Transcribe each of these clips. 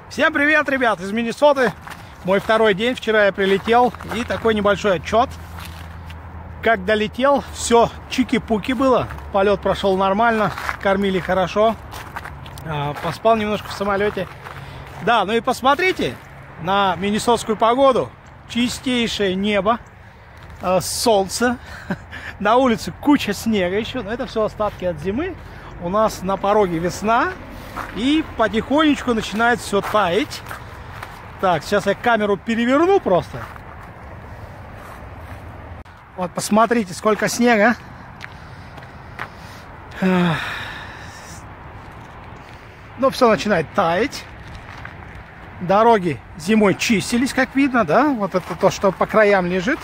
Всем привет, ребят, из Миннесоты. Мой второй день, вчера я прилетел. И такой небольшой отчет. Как долетел, все чики-пуки было. Полет прошел нормально, кормили хорошо. Поспал немножко в самолете. Да, ну и посмотрите на миннесотскую погоду. Чистейшее небо, солнце. На улице куча снега еще, но это все остатки от зимы. У нас на пороге весна. И потихонечку начинает все таять. Так, сейчас я камеру переверну просто. Вот, посмотрите, сколько снега. Ну, все начинает таять. Дороги зимой чистились, как видно, да? Вот это то, что по краям лежит.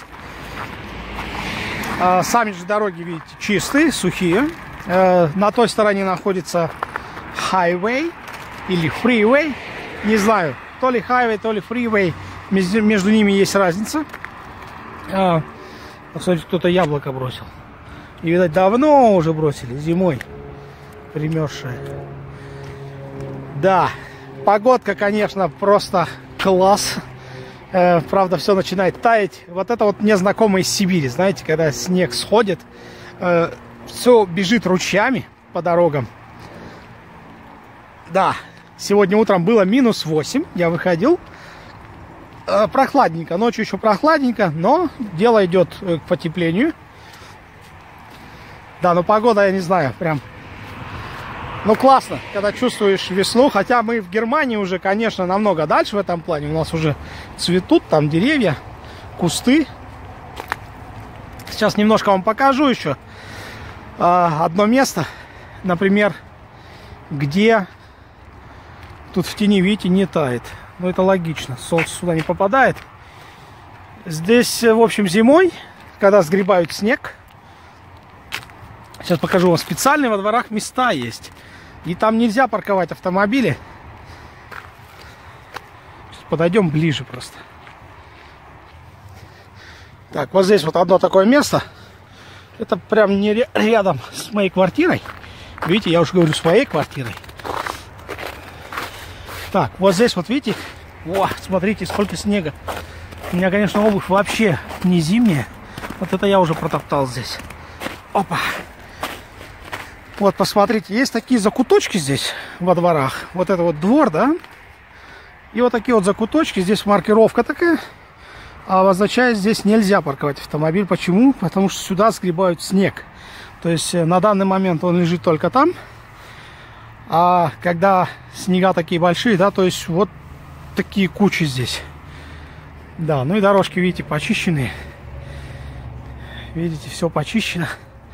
Сами же дороги, видите, чистые, сухие. На той стороне находится highway или freeway. Не знаю, то ли highway, то ли freeway. Между ними есть разница. Смотрите, кто-то яблоко бросил. И, видать, давно уже бросили, зимой примерзшее. Да, погодка, конечно, просто класс. Правда, все начинает таять. Вот это вот мне знакомо из Сибири. Знаете, когда снег сходит, все бежит ручьями по дорогам. Да, сегодня утром было -8. Я выходил. Прохладненько. Ночью еще прохладненько, но дело идет к потеплению. Да, но погода, я не знаю, прям... Ну, классно, когда чувствуешь весну. Хотя мы в Германии уже, конечно, намного дальше в этом плане. У нас уже цветут там деревья, кусты. Сейчас немножко вам покажу еще одно место. Например, где тут в тени, видите, не тает. Ну, это логично. Солнце сюда не попадает. Здесь, в общем, зимой, когда сгребают снег, сейчас покажу вам, специальные во дворах места есть. И там нельзя парковать автомобили. Сейчас подойдем ближе просто. Так, вот здесь вот одно такое место. Это прям не рядом с моей квартирой. Видите, я уже говорю, своей квартирой. Так, вот здесь вот, видите? О, смотрите, сколько снега. У меня, конечно, обувь вообще не зимняя. Вот это я уже протоптал здесь. Опа. Вот, посмотрите, есть такие закуточки здесь во дворах. Вот это вот двор, да? И вот такие вот закуточки. Здесь маркировка такая. А обозначает, здесь нельзя парковать автомобиль. Почему? Потому что сюда сгребают снег. То есть на данный момент он лежит только там. А когда снега такие большие, да, то есть вот такие кучи здесь. Да, ну и дорожки, видите, почищенные. Видите, все почищено.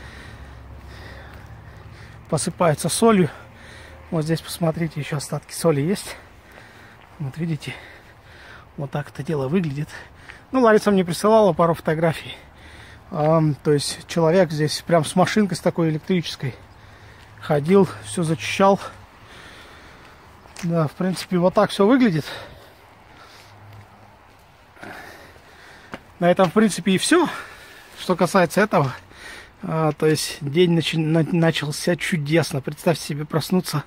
Посыпаются солью. Вот здесь, посмотрите, еще остатки соли есть. Вот видите, вот так это дело выглядит. Ну, Лариса мне присылала пару фотографий. То есть человек здесь прям с машинкой, с такой электрической ходил, все зачищал. Да, в принципе, вот так все выглядит. На этом, в принципе, и все, что касается этого. То есть день начался чудесно. Представьте себе проснуться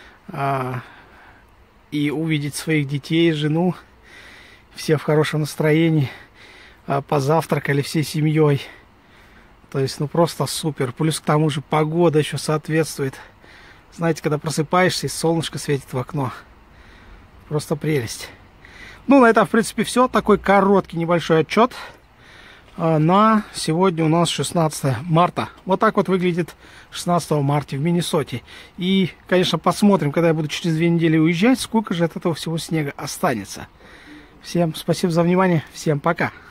и увидеть своих детей, жену, все в хорошем настроении, позавтракали всей семьей. То есть, ну, просто супер. Плюс к тому же погода еще соответствует. Знаете, когда просыпаешься и солнышко светит в окно. Просто прелесть. Ну, на этом, в принципе, все. Такой короткий небольшой отчет. На сегодня у нас 16 марта. Вот так вот выглядит 16 марта в Миннесоте. И, конечно, посмотрим, когда я буду через 2 недели уезжать, сколько же от этого всего снега останется. Всем спасибо за внимание. Всем пока.